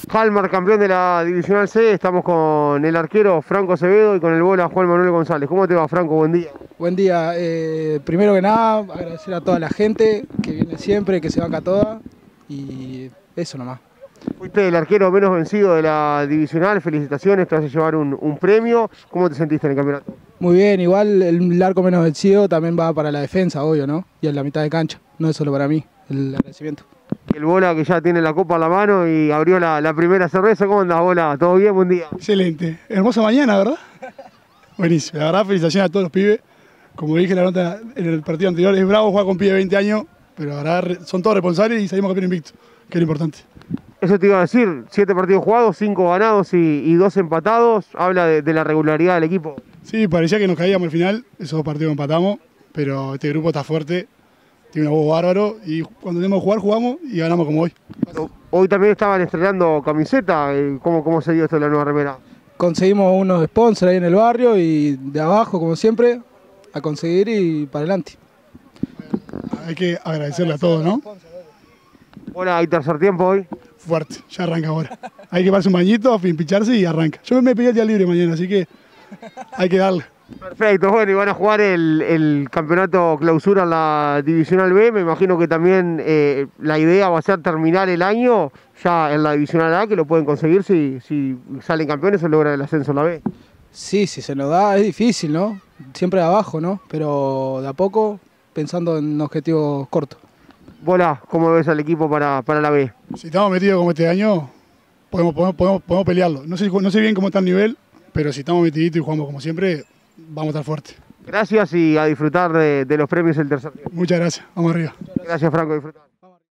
Halmar, campeón de la Divisional C, estamos con el arquero Franco Acevedo y con el bola Juan Manuel González. ¿Cómo te va, Franco? Buen día. Buen día. Primero que nada, agradecer a toda la gente que viene siempre, que se banca toda y eso nomás. Fuiste el arquero menos vencido de la Divisional, felicitaciones, te vas a llevar un premio. ¿Cómo te sentiste en el campeonato? Muy bien, igual el arco menos vencido también va para la defensa, obvio, ¿no? Y en la mitad de cancha, no es solo para mí, el agradecimiento. El bola que ya tiene la copa en la mano y abrió la primera cerveza. ¿Cómo andás, bola? ¿Todo bien? Buen día. Excelente. Hermosa mañana, ¿verdad? Buenísimo. La verdad, felicitaciones a todos los pibes. Como dije en la nota en el partido anterior, es bravo jugar con pibes de 20 años, pero la verdad son todos responsables y salimos campeón invicto, que es lo importante. Eso te iba a decir, 7 partidos jugados, 5 ganados y 2 empatados. Habla de la regularidad del equipo. Sí, parecía que nos caíamos al final, esos dos partidos empatamos, pero este grupo está fuerte, tiene un juego bárbaro y cuando tenemos que jugar, jugamos y ganamos como hoy. Hoy también estaban estrenando camiseta. ¿Cómo se dio esto de la nueva remera? Conseguimos unos sponsors ahí en el barrio y de abajo, como siempre, a conseguir y para adelante. Hay que agradecerle a todos, ¿no? Hola, ¿hay tercer tiempo hoy? Fuerte, ya arranca ahora. Hay que darse un bañito, pincharse y arranca. Yo me pedí el día libre mañana, así que hay que darle. Perfecto, bueno, y van a jugar el campeonato clausura en la Divisional B. Me imagino que también la idea va a ser terminar el año ya en la Divisional A, que lo pueden conseguir si salen campeones o logran el ascenso en la B. Sí, si se nos da es difícil, ¿no? Siempre de abajo, ¿no? Pero de a poco, pensando en objetivos cortos. Bola, ¿cómo ves al equipo para la B? Si estamos metidos como este año, podemos pelearlo. No sé bien cómo está el nivel, pero si estamos metiditos y jugamos como siempre, vamos a estar fuertes. Gracias y a disfrutar de los premios del tercer tiempo. Muchas gracias, vamos arriba. Gracias, Franco, disfrutar.